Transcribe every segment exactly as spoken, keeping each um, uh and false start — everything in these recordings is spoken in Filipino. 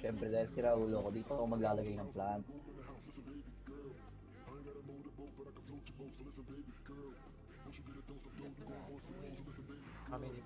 Siyempre dahil sira ulo ko, dito ako maglalagay ng plant. Kami dito.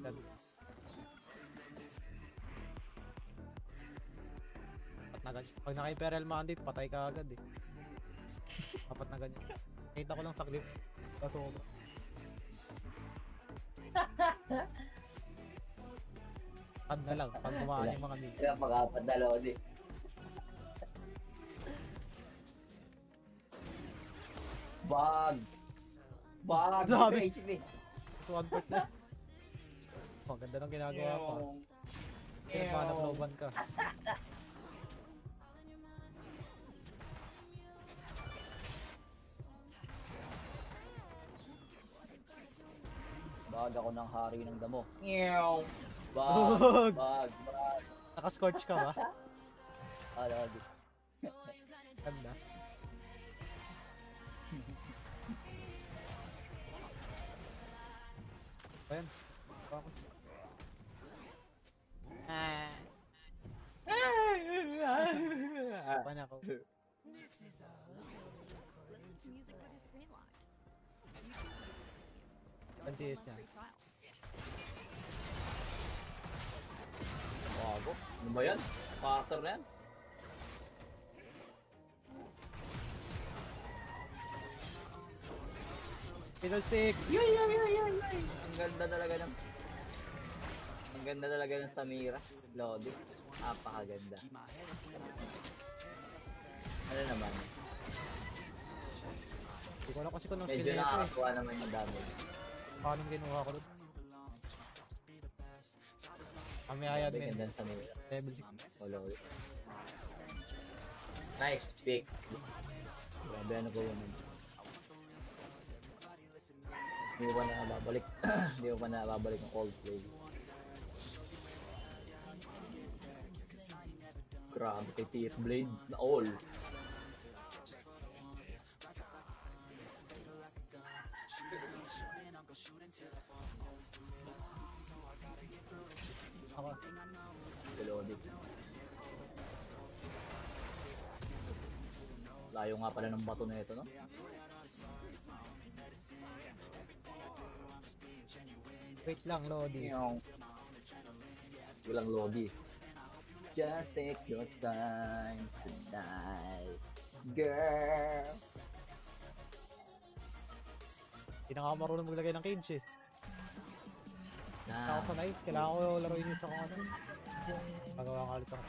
Apat na ganyan. Pag naka-Imperial Mandate, patay ka agad eh. Apat na ganyan. Nakita ko lang sa clip. Kaso pad na lang, pag kumaan yung mga mid. Sila pag-apat na Lodi. Bag! Bag! Grabe. H P! So one part na. Oh, ganda ng ginagawa pa. Kaya pa na-blowan ka. Bag ako ng hari ng damo. Meow! Bag! Bag! Bag! Bag! Naka-scorch ka ba? Ah, Lodi. Ganda. Ayan. Bakit? Ah. Pa na ako. Pansiis niya. Bago. Ano ba yan? Master na yan? Fiddlestick! Yoy, yoy, yoy, yoy, yoy! Ang ganda talaga ng... Ang ganda talaga ng Samira. Lodi. Napakaganda. Ano naman? Hindi ko alam kasi kung nung skill Medyo nito eh. nakakatuwa naman yung damage. Paano ginuha ko doon? Kami ayad Sabi men. ganda ng Samira. Level six. Oh, Lodi. Nice pick. Grabe ano ko yun. Hindi ko pa na babalik. Hindi ko pa na babalik ng Coldplay. Grabe kay T F Blade na all. Ako. Lodi. Layo nga pala ng bato na ito, no? Wait lang, Lodi. Walang Lodi. Just take your time tonight, girl. Hindi na ako marunong maglagay ng cage eh. Nah, Ako sanay, kailangan ko laruin yun sa kung ano. Pagawa nga ulit ako.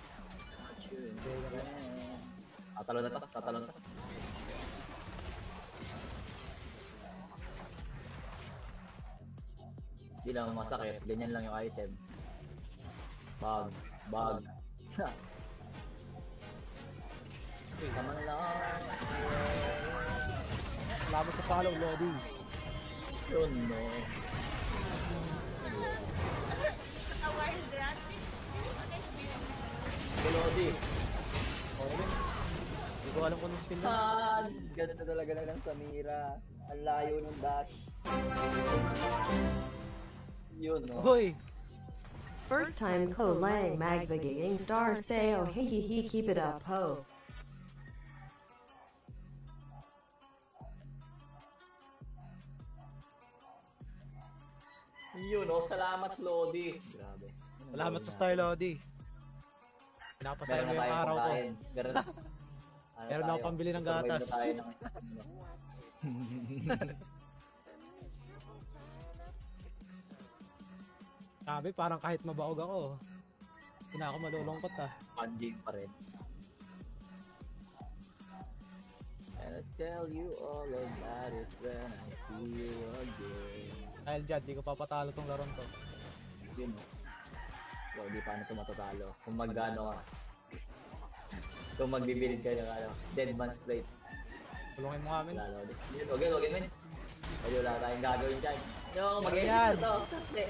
tatalo na to, tatalo na to. Hindi lang masakit, ganyan lang yung item. Bag, bag. Tama na lang. Salamat sa follow, Lodi. Yun, no. A while that, what experience? Lodi. Okay. Hindi ko alam kung anong skill na. Ah, ganito talaga lang ng Samira. Ang layo ng dash. Yun, no. Hoy! First time ko lang magbigay star sayo hehehe keep it up ho. Yun, no. Salamat, Lodi. Grabe. Salamat sa Star Lodi. Pinapasaya mo yung araw ko. Meron ano Meron ako pambili ng survive gatas. na tayo ng... Sabi, parang kahit mabaog ako. Hindi na ako malulungkot ah. Punjing pa rin. And I'll tell you all about it when I see you again. Dahil dyan, di ko papatalo tong laron to. Yun, no. So, di paano ito matatalo. Kung mag-ano ka. Kung magbibilid ka ng ano, Dead Man's Plate. Tulungin mo kami. Wala, Lodi. Yun, wag yun, wag yun, men. Ay, wala tayong gagawin dyan. No, mag-edit Ayan. na to. Kasi.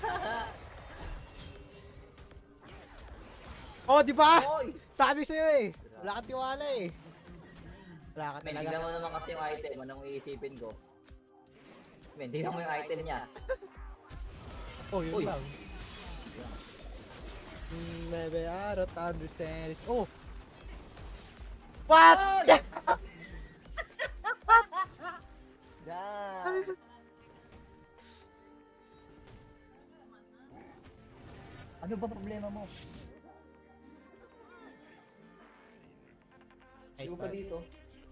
Oh, di ba? Oy! Sabi sa'yo eh. Wala kang tiwala eh. Wala ka Men, talaga. tignan mo naman kasi yung item. Anong iisipin ko? Men, tignan mo yung item niya. Oh, yun Uy. lang. Yung Baby, I don't understand this. Oh! What? Yan. Ano ba problema mo? Nice Hindi pa start. dito.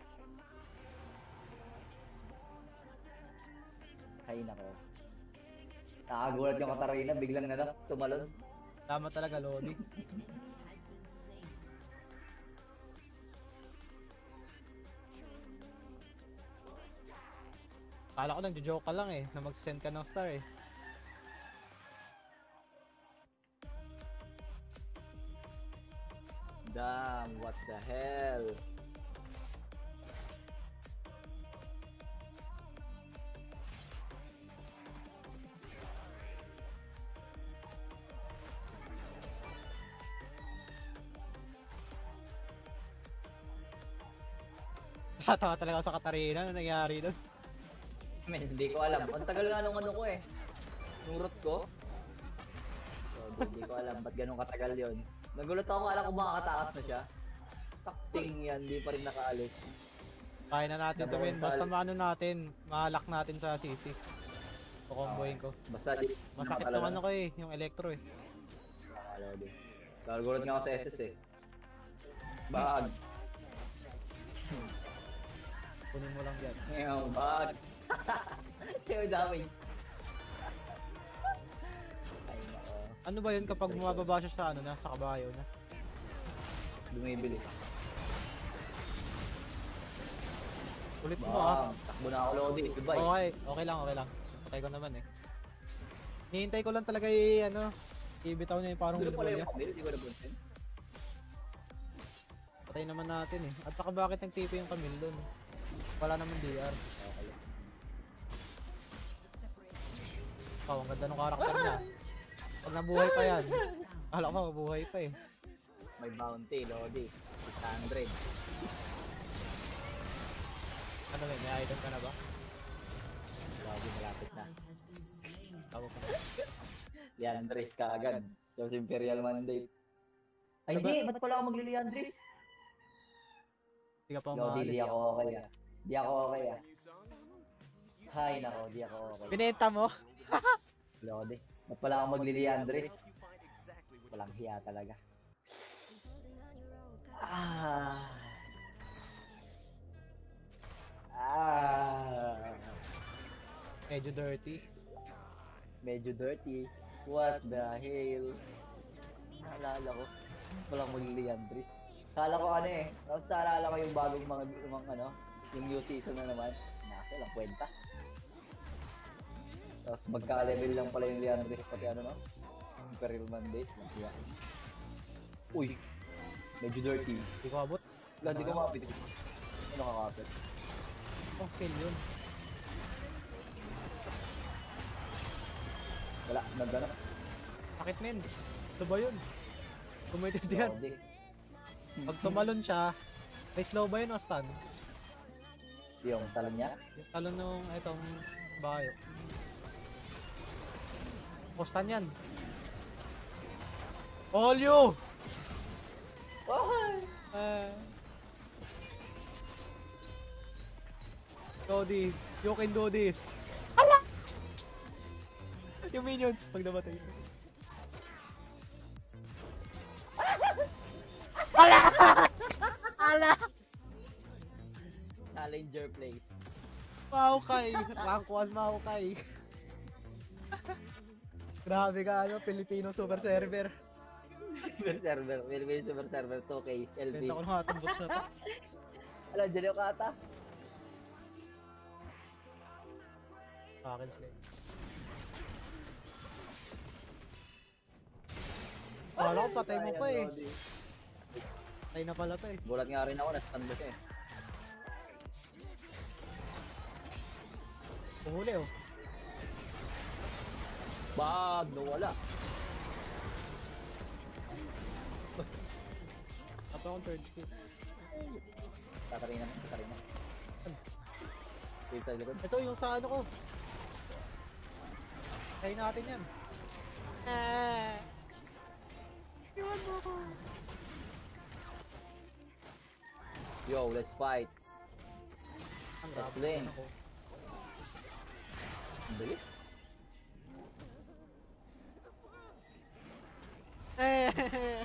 Ay nako. Nakagulat yung Katarina, biglang na tumalon. Tama talaga, Lodi. Kala ko nang joke ka lang eh, na mag-send ka ng star eh. Damn, what the hell? Tatawa talaga ako sa Katarina, ano nangyari doon? Men, hindi ko alam. Ang tagal nga nung ano ko eh. Nung root ko. So, hindi ko alam ba't ganun katagal yon. Nagulat ako, alam ko makakatakas na siya. Takting yan, hindi pa rin nakaalis. Kaya na natin to win, basta maano natin, malak natin sa C C. Kukomboyin ko. Basta di. Masakit yung ano ko eh, yung electro eh. Nakakalaw din. Nagulat nga ako sa S S eh. Bag. Kunin mo lang yan. Ngayon, bag. Yung damage. Ay nako. Ano ba yun kapag bumababa siya sa ano na, sa kabayo na? Bumibilis. Ulit mo ah. Bam. Takbo na ako Lodi. Goodbye. Okay, okay lang, okay lang. Patay ko naman eh. Hihintay ko lang talaga i ano, ibitaw niya yung parang Dulo pala bulbul yung niya. Camille, di ko napunsin. Patay naman natin eh. At saka bakit nag-T P yung Camille doon? Wala naman D R. Okay. Oh, ang ganda ng karakter niya. Pag nabuhay pa yan. Akala ko mabuhay pa eh. May bounty, Lodi. six hundred. Ano may, may item ka na ba? Lodi, malapit na. Tawag ko na. Leandres ka agad. Yung Imperial Mandate. Ay, Ano ba? hindi. Ba't pala ako magli-Leandres? Hindi ka pa Lodi, umaalis. di ako okay ah. Di ako okay ah. Hay nako, di ako okay. Binenta mo? Lodi, ba't pala ako magli-Leandres? Walang hiya talaga. Ah. Ah. Medyo dirty. Medyo dirty. What the hell? Naalala ko. Walang magli-Leandres. Kala ko ano eh. Tapos naalala ko yung bagong mga, mga ano, yung new season na naman. Nasa lang kwenta. Tapos magka-level lang pala yung Leandres pati ano no? Imperial Mandate. Yeah. Uy! Medyo dirty. Hindi ko abot. Wala, di ko makapit. Ano kakapit? Ang skill yun. Wala, nagano. Sakit men. Ano ba yun? Kumitin yan. Lodi. Pag tumalon siya, may slow ba yun o stun? Yung talon niya. Yung talon nung itong bayo. O stun yan. All you! Oh! Uh, do this. You can do this. Ala! Yung minions pag namatay. Ala! Ala! Challenger place. Maukay! Rank one Maukay. Grabe ka ano, Filipino super server. Super server. Philippine Super Server two K L B. Benta ko na nga itong box na to. Ala, dyan yung kata. Akin sila. Akala ko patay mo pa eh. Lodi. Patay na pala to eh. Gulat nga rin ako, na-stun ba siya eh. Puhuli oh. Bag, nawala. Tapos akong third skill. Katarina mo, Katarina. Save sa likod. Ito yung sa ano ko. Tayo natin yan. Ah. Iwan mo Yo, let's fight. Ang Let's grabe win. din ako. Ang bilis. Eh!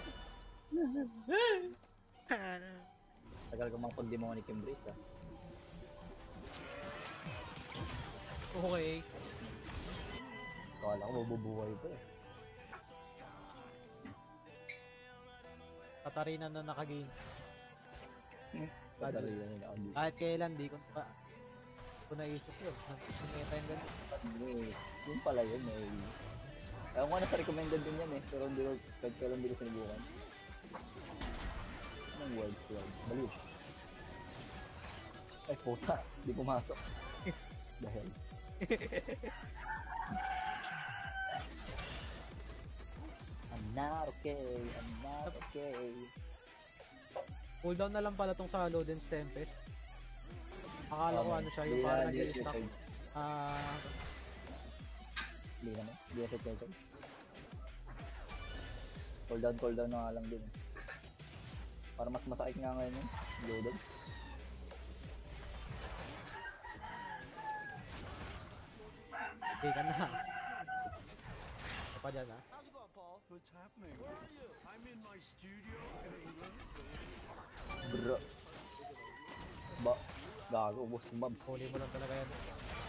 Tagal ko mang pag-demonic embrace ah. Okay. Kala ko mabubuhay pa eh. Katarina na nakagain. Padali na nila ako dito. Kahit kailan, di ko pa ko naisip yun. Sineta yung ganun. Eh, yun pala yun eh. Ewan ko na sa recommended din yan eh. Pero hindi ko, kahit kailan hindi ko sinubukan. Anong word slide? Baliw. Ay puta, di pumasok. Dahil. I'm not okay, I'm not okay. Cooldown na lang pala tong sa Loden's Tempest. Akala ko Tama. ano siya, Di yung na- parang di na nag-i-stack. siya- Ah, Hindi naman, hindi na siya check. Cool down, cool down na nga lang din eh. Para mas masakit nga ngayon yun, loaded. hindi ka na. Ito pa dyan ah. What's happening? Where are you? I'm in my studio in England. Bro. Ba, gago, ubos yung mobs. Huli mo lang talaga yan.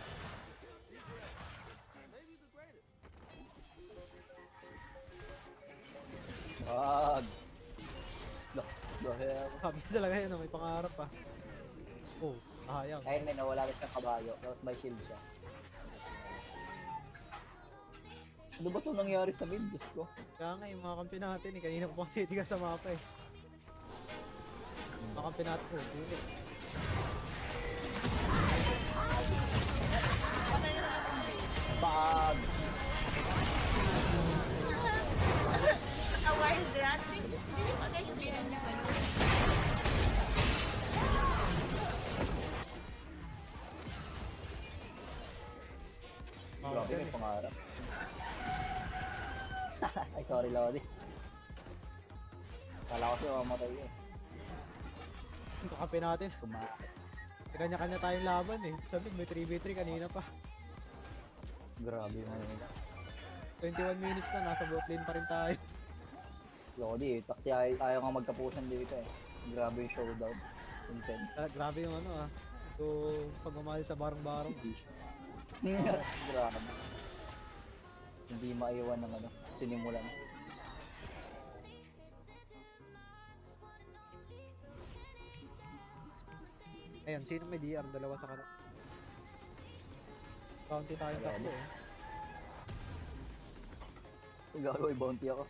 Wag. The, the hell. Sabi talaga yun, oh, may pangarap ah. Oh, sayang. Ayun, may nawala rin siyang kabayo. Tapos may shield siya. Ano ba ito nangyari sa mid? Diyos ko. Kaya nga yung mga kampi natin eh, kanina ko pang titigas sa mapa eh. Mga kampi natin oh, tulit. Patay na lang ang base. Bag! A wild rat. Hindi hindi pa na-experience yung ano. Mga Grabe, kampi may pangarap. Ay, sorry, Lodi. Kala ko siya mamatay eh. yung kampi natin. Kumakit. Kanya-kanya tayong laban eh. Sabi, may three v three kanina pa. Grabe mo yun. twenty-one minutes na, nasa bot lane pa rin tayo. Lodi, takti ay ayaw nga magkapusan dito eh. Grabe yung showdown. Intense. Ah, grabe yung ano ah. So, pagmamahal sa barong-barong. Grabe. Hindi maiwan ng ano, sinimulan. Ayan, sino may D R? Dalawa sa kanan. County tayong Wala tatlo na. eh. Gagawin bounty ako.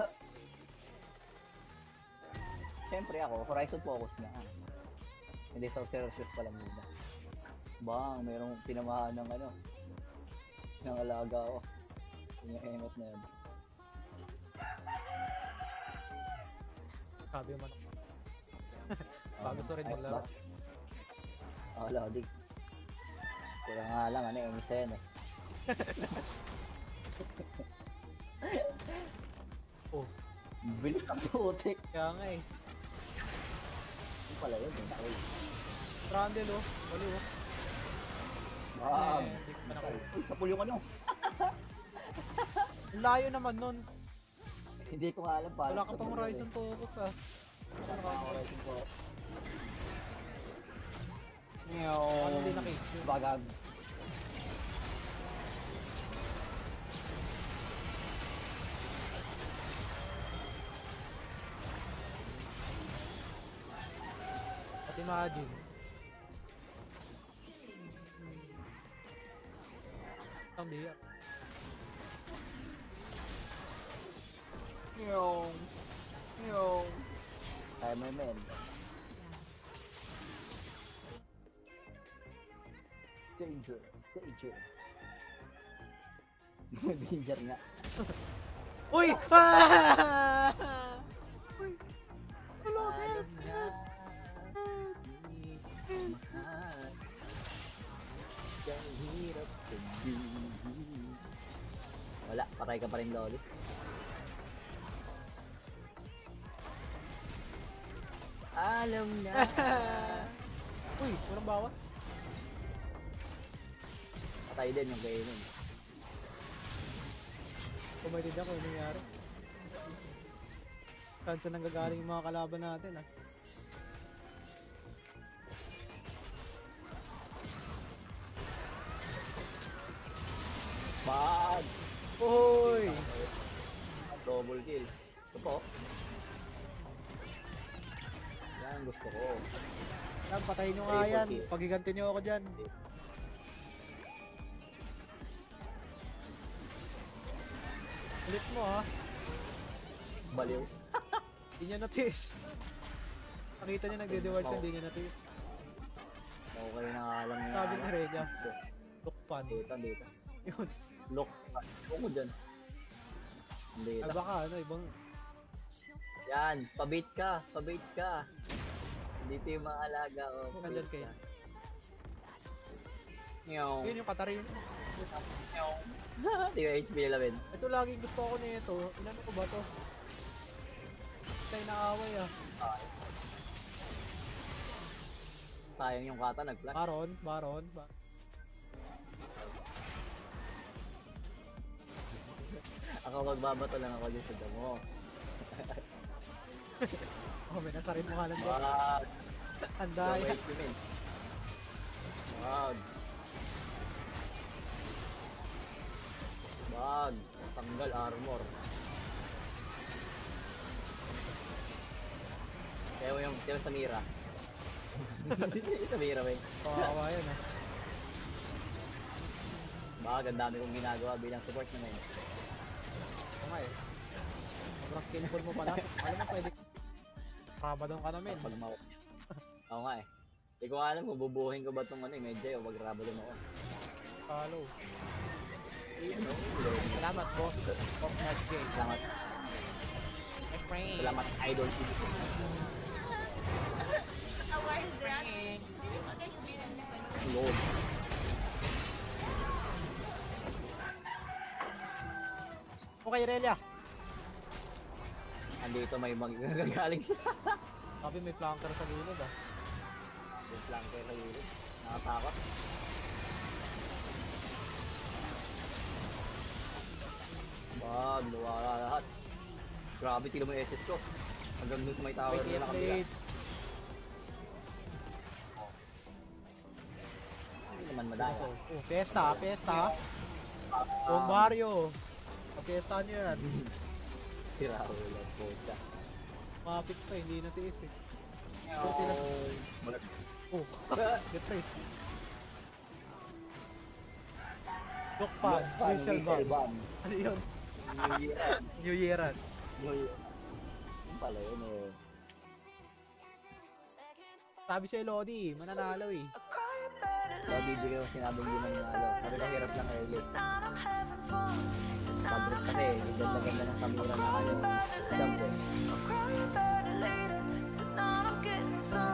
Siyempre ako, Horizon focus na. Hindi Sorcerer Shoes pa lang muna. Bang, mayroong tinamahan ng ano, ng alaga ko. Yung hengot na yun. Sabi mo man. Bago sa rin Ay, maglaro. ba- Oo, Lodi. Kaya nga lang, ano, yung isa yan eh. Oh, Bilis ang putik. kaya nga eh. Yung pala yun, yung takay. Trundle oh. Wali oh. Bang! Eh, di ko pa naku- Uy, kapul yung ano. Ang layo naman nun. Hindi ko nga alam paano. Wala ka pang Horizon focus ah. Wala ka pang Horizon focus. Ano din nakik? Bagag. At imagine. Ang biyak. Yung. Yung. Timerman. Danger. Danger. Danger nga. Uy! Ah! Alam na. Di ko mahal. Ang hirap sabihin. Wala, patay ka pa rin, Loli. alam na. Uy, walang bawa. Patay din yung kainin. Kumaitid ako, ano nangyari? Saan saan nanggagaling yung mga kalaban natin, ah? Bad! Uy! Double kill. Ito po. Yan ang gusto ko. Yan, patayin nyo nga yan. Pagiganti nyo ako dyan. Ulit mo, ha? Baliw. Hindi nyo notice. Nakita nyo nagde-dewards hindi nyo notice. Okay na nga lang yan. Sabi ni Reja. Tukpan. Dito, dito. Yun. Look. Look mo dyan. Dito. Ay baka ano, ibang... Yan. Pabait ka. Pabait ka. Dito yung mga alaga. Oh, Nandyan kayo. Ngayon. Yun yung Katarina. Di ba H P eleven? Ito lagi gusto ko nito. Inano ko ba to? Tayo na away, ah. Sayang yung kata nag-flash. Baron, Baron. Ba Ako magbabato lang ako dyan sa damo. oh, may nasarin mo ka lang dyan. Wag. Ang daya. Wait, you mean. Wag. Wag. Tanggal armor. Kaya mo yung, kaya mo Samira. Samira, wey. Kawawa yan, ah. Baka ang dami kong ginagawa bilang support na ngayon. Oo nga eh. Sobrang skillful mo pala. Alam mo pwede. Rabadon ka namin. Pag mawak niya. Oo nga eh. Hindi ko alam kung bubuhin ko ba itong ano eh, medyo o wag rabadon ako. Follow. Ayun o. Salamat, boss. Boss Nudge Game. Salamat. My friend. Salamat, idol. A wild rat. Hindi pa guys, binanyakan. Lord. Okay, Relia. Andito may magagaling siya. Sabi may flanker sa gilid, ah. Yung flanker sa gilid. Nakatakot. Wag, nawala lahat. Grabe, tila mo yung S S ko. Hanggang dun sa may tower Wait, nila wait, nakabila. wait. Hindi naman madaya. Oh, oh, pesta, pesta. Buong baryo. Pesta nyo yan. Tira ko lang po siya. Mapit pa, hindi natiis eh. Mag- Oh, get raised. Lokpan, Visual Visual Bomb. bomb. Ano yun? Yeah. New Yearan. Yung pala yun eh. Sabi sa'yo, Lodi, mananalo eh. So, bibigyan ko sinabing di mananalo. Sabi ko hirap lang early. Pag-drop kasi, ganda-ganda ng Samira na ano. Jump eh. I'll cry about it later. Tonight I'm getting some.